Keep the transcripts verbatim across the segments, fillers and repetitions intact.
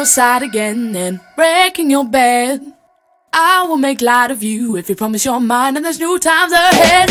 your side again and breaking your bed. I will make light of you if you promise you're mine and there's new times ahead.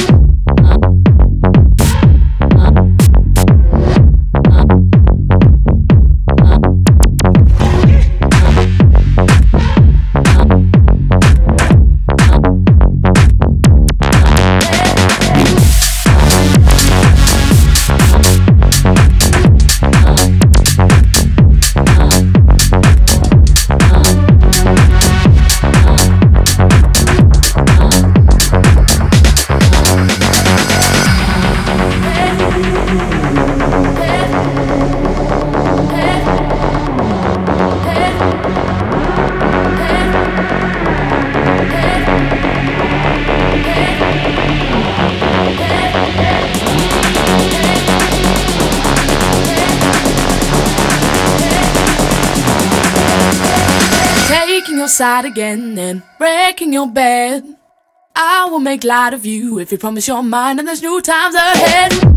Taking your side again and breaking your bed. I will make light of you if you promise you're mine and there's new times ahead.